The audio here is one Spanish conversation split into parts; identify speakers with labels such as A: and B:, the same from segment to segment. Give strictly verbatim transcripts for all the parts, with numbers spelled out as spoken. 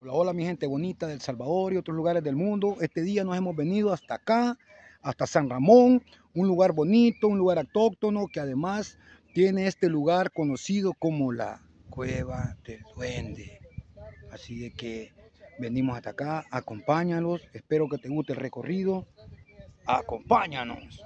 A: Hola, hola mi gente bonita de El Salvador y otros lugares del mundo. Este día nos hemos venido hasta acá, hasta San Ramón, un lugar bonito, un lugar autóctono que además tiene este lugar conocido como la Cueva del Duende. Así de que venimos hasta acá, acompáñalos, espero que te guste el recorrido, acompáñanos.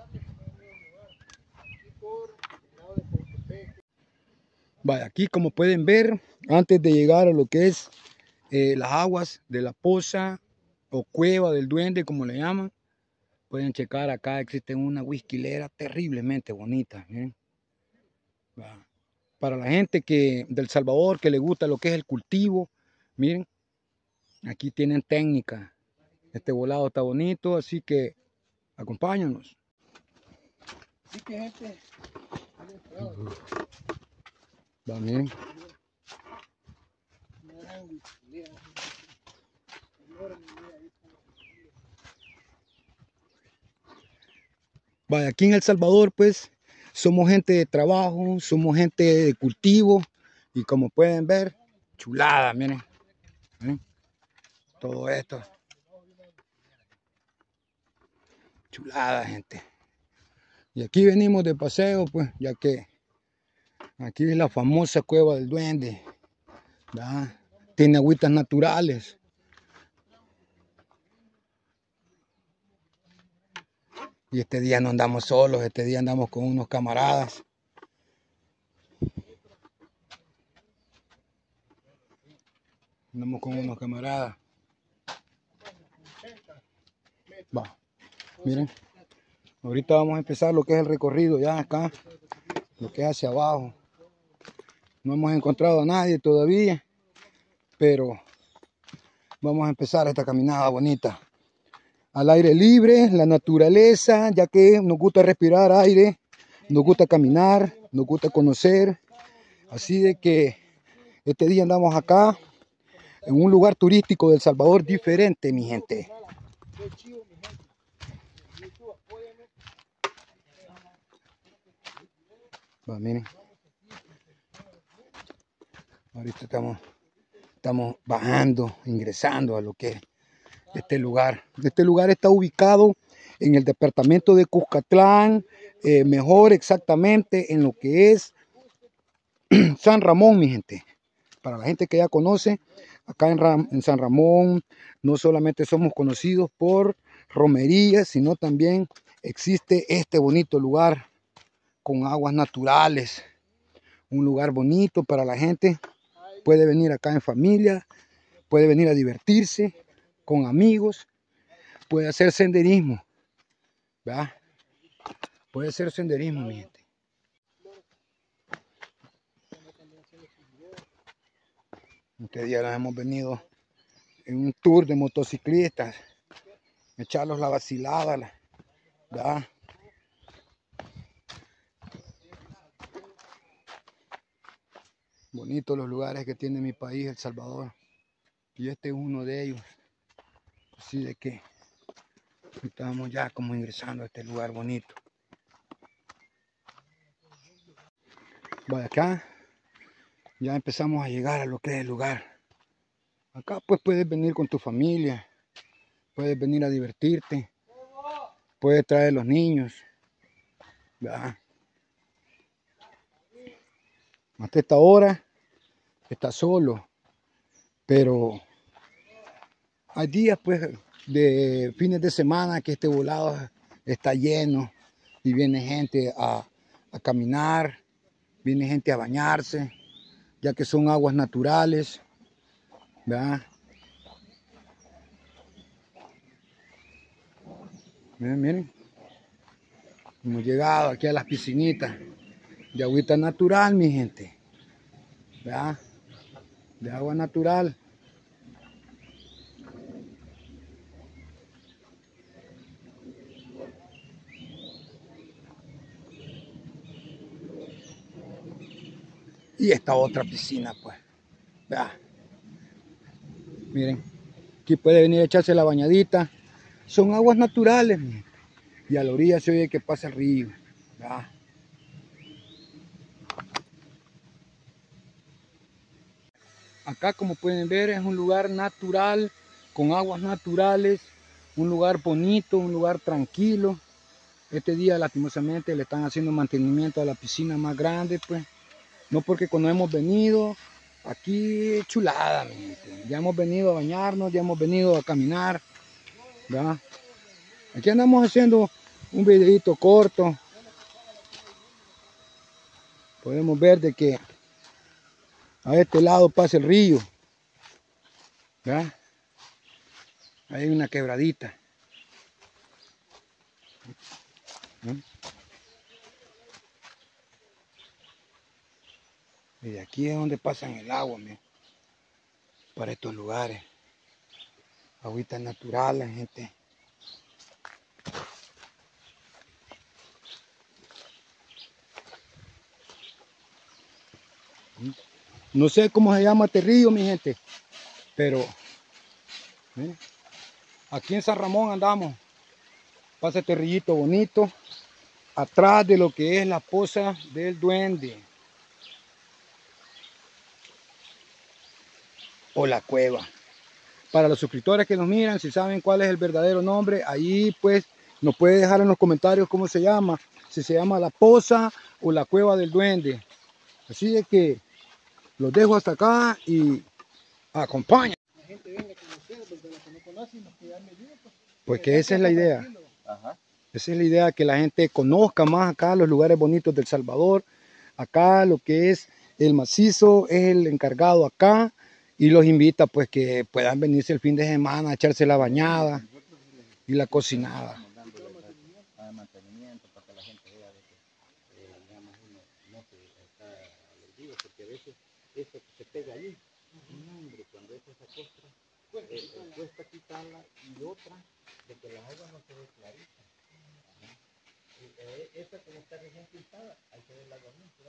A: Vaya, aquí como pueden ver, antes de llegar a lo que es eh, las aguas de la poza o cueva del duende, como le llaman, pueden checar acá, existe una whisquilera terriblemente bonita. ¿eh? Para la gente que del Salvador que le gusta lo que es el cultivo, miren, aquí tienen técnica. Este volado está bonito, así que acompáñanos. Así que gente, va, miren. Vaya, aquí en El Salvador, pues, somos gente de trabajo, somos gente de cultivo, y como pueden ver, chulada, miren. ¿eh? Todo esto. Chulada, gente. Y aquí venimos de paseo, pues, ya que aquí es la famosa Cueva del Duende. ¿verdad? Tiene agüitas naturales. Y este día no andamos solos, este día andamos con unos camaradas. Andamos con unos camaradas. Va, miren. Ahorita vamos a empezar lo que es el recorrido ya acá, lo que es hacia abajo. No hemos encontrado a nadie todavía, pero vamos a empezar esta caminada bonita. Al aire libre, la naturaleza, ya que nos gusta respirar aire, nos gusta caminar, nos gusta conocer. Así de que este día andamos acá, en un lugar turístico de El Salvador diferente, mi gente. Va, miren. Ahorita estamos, estamos bajando, ingresando a lo que es este lugar. Este lugar está ubicado en el departamento de Cuscatlán, eh, mejor exactamente en lo que es San Ramón, mi gente. Para la gente que ya conoce, acá en, Ram, en San Ramón no solamente somos conocidos por romerías, sino también existe este bonito lugar con aguas naturales. Un lugar bonito para la gente. Puede venir acá en familia, puede venir a divertirse con amigos, puede hacer senderismo. ¿verdad? Puede ser senderismo, mi gente. Este día nos hemos venido en un tour de motociclistas, echarlos la vacilada, ¿verdad? Bonitos los lugares que tiene mi país, El Salvador, y este es uno de ellos. Así de que estamos ya como ingresando a este lugar bonito. Vaya, acá ya empezamos a llegar a lo que es el lugar. Acá pues puedes venir con tu familia, puedes venir a divertirte, puedes traer a los niños, ¿verdad? Hasta esta hora está solo, pero hay días pues de fines de semana que este volado está lleno y viene gente a, a caminar, viene gente a bañarse, ya que son aguas naturales, ¿verdad? Miren, miren, hemos llegado aquí a las piscinitas de agüita natural, mi gente, ¿verdad? De agua natural. Y esta otra piscina, pues, ¿verdad? Miren, aquí puede venir a echarse la bañadita. Son aguas naturales, mi gente. Y a la orilla se oye que pasa el río, ¿verdad? Acá, como pueden ver, es un lugar natural, con aguas naturales, un lugar bonito, un lugar tranquilo. Este día, lastimosamente, le están haciendo mantenimiento a la piscina más grande, pues. No, porque cuando hemos venido, aquí chulada, mi gente. Ya hemos venido a bañarnos, ya hemos venido a caminar, ¿verdad? Aquí andamos haciendo un videito corto. Podemos ver de que a este lado pasa el río, ¿verdad? Hay una quebradita. ¿Mm? Y de aquí es donde pasan el agua, miren, para estos lugares. Agüitas naturales, gente. ¿Mm? No sé cómo se llama este río, mi gente, pero ¿eh? Aquí en San Ramón andamos. Pasa este rillito bonito, atrás de lo que es la Poza del Duende. O la cueva. Para los suscriptores que nos miran, si saben cuál es el verdadero nombre, ahí pues nos puede dejar en los comentarios cómo se llama. Si se llama la Poza o la Cueva del Duende. Así es que los dejo hasta acá y acompañen. La gente venga con ustedes, porque los que no conocen, los que han venido, pues. Porque esa es la idea. Ajá. Esa es la idea, que la gente conozca más acá los lugares bonitos del Salvador. Acá lo que es el macizo es el encargado acá y los invita pues que puedan venirse el fin de semana a echarse la bañada y la cocinada. Mantenimiento para que la gente vea de que eh, digamos uno no se está alergido, porque a veces eso que se pega ahí, no, hombre, cuando eso se acostra, eh, eh, cuesta quitarla, y otra de que la agua no se ve clarita. Eh, esta como está recién pintada, hay que ver el agua bien,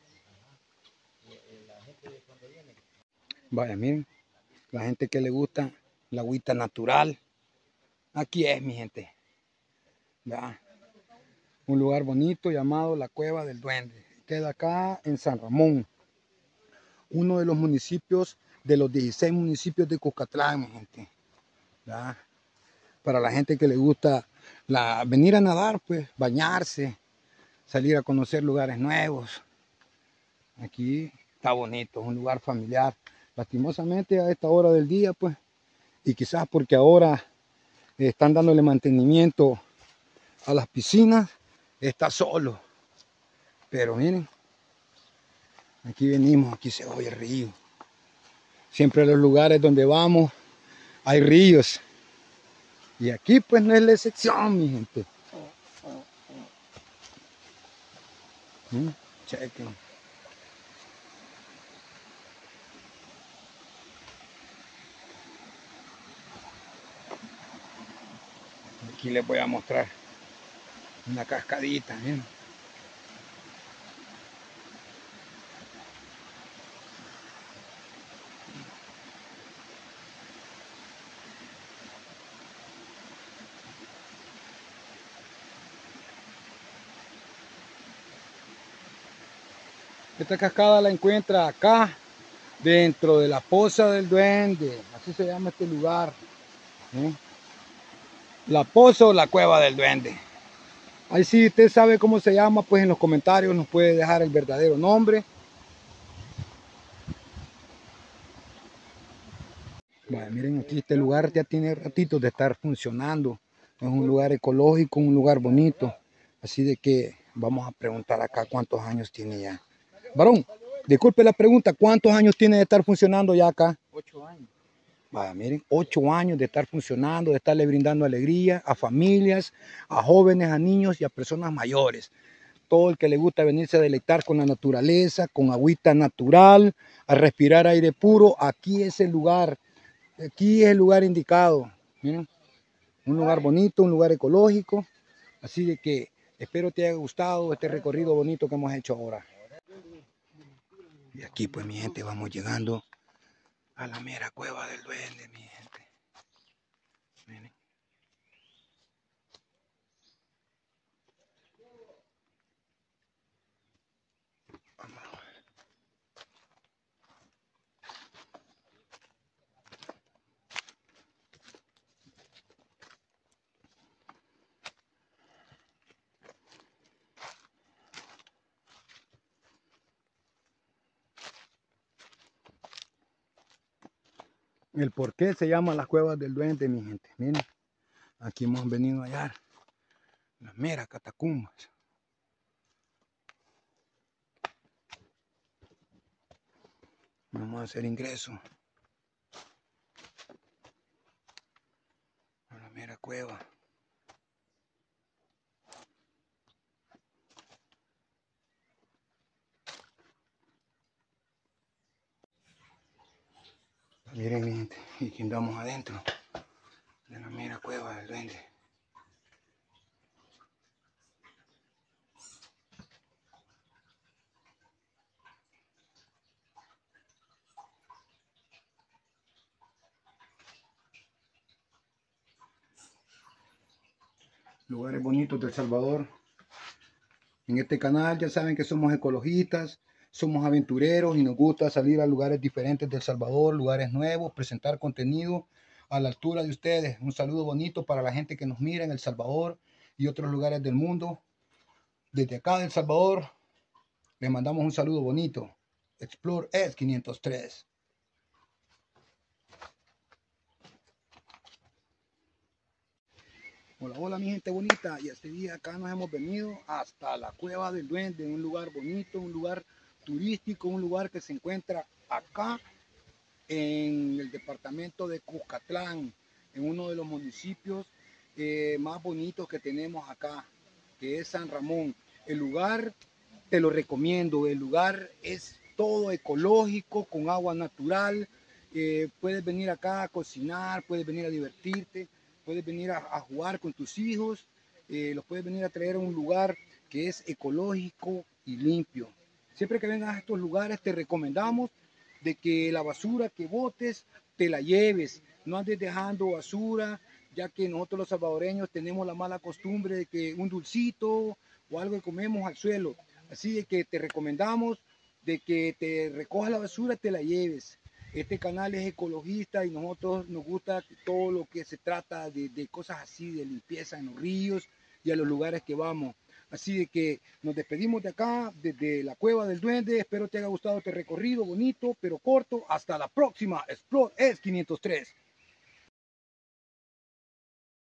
A: eh, la gente cuando viene. Vaya, miren, la gente que le gusta la agüita natural, aquí es, mi gente. ¿Verdad? Un lugar bonito llamado la Cueva del Duende. Queda acá en San Ramón, uno de los municipios, de los dieciséis municipios de Cuscatlán, mi gente. ¿Verdad? Para la gente que le gusta la, venir a nadar, pues, bañarse, salir a conocer lugares nuevos. Aquí está bonito, es un lugar familiar. Lastimosamente a esta hora del día, pues, y quizás porque ahora están dándole mantenimiento a las piscinas, está solo. Pero miren, aquí venimos, aquí se oye el río. Siempre en los lugares donde vamos hay ríos. Y aquí pues no es la excepción, mi gente. ¿Mm? Chequen. Aquí les voy a mostrar una cascadita, miren. Esta cascada la encuentra acá, dentro de la Poza del Duende. Así se llama este lugar. ¿Eh? La Poza o la Cueva del Duende. Ahí si usted sabe cómo se llama, pues en los comentarios nos puede dejar el verdadero nombre. Bueno, miren, aquí este lugar ya tiene ratitos de estar funcionando. Es un lugar ecológico, un lugar bonito. Así de que vamos a preguntar acá cuántos años tiene ya. Varón, disculpe la pregunta, ¿cuántos años tiene de estar funcionando ya acá?
B: Ocho años.
A: Vaya, miren, ocho años de estar funcionando, de estarle brindando alegría a familias, a jóvenes, a niños y a personas mayores. Todo el que le gusta venirse a deleitar con la naturaleza, con agüita natural, a respirar aire puro, aquí es el lugar. Aquí es el lugar indicado. Miren, un lugar bonito, un lugar ecológico. Así de que espero te haya gustado este recorrido bonito que hemos hecho ahora. Y aquí pues mi gente vamos llegando a la mera Cueva del Duende, mi gente. Miren. Vámonos. el por qué se llama las cuevas del duende, mi gente. Miren, aquí hemos venido a hallar las meras catacumbas. Vamos a hacer ingreso a la mera cueva. Miren, mi gente, y aquí andamos adentro de la mera cueva del duende. Lugares bonitos de El Salvador. En este canal ya saben que somos ecologistas, somos aventureros y nos gusta salir a lugares diferentes de El Salvador, lugares nuevos, presentar contenido a la altura de ustedes. Un saludo bonito para la gente que nos mira en El Salvador y otros lugares del mundo. Desde acá de El Salvador les mandamos un saludo bonito. Explore E S quinientos tres. Hola, hola mi gente bonita, y este día acá nos hemos venido hasta la Cueva del Duende, un lugar bonito, un lugar turístico, un lugar que se encuentra acá en el departamento de Cuscatlán, en uno de los municipios eh, más bonitos que tenemos acá, que es San Ramón. El lugar te lo recomiendo, el lugar es todo ecológico, con agua natural, eh, puedes venir acá a cocinar, puedes venir a divertirte, puedes venir a, a jugar con tus hijos, eh, los puedes venir a traer a un lugar que es ecológico y limpio. Siempre que vengas a estos lugares te recomendamos de que la basura que botes te la lleves, no andes dejando basura, ya que nosotros los salvadoreños tenemos la mala costumbre de que un dulcito o algo que comemos al suelo. Así de que te recomendamos de que te recojas la basura, te la lleves. Este canal es ecologista y nosotros nos gusta todo lo que se trata de, de cosas así, de limpieza en los ríos y a los lugares que vamos. Así de que nos despedimos de acá, desde la Cueva del Duende. Espero te haya gustado este recorrido bonito, pero corto. Hasta la próxima. Explore E S quinientos tres.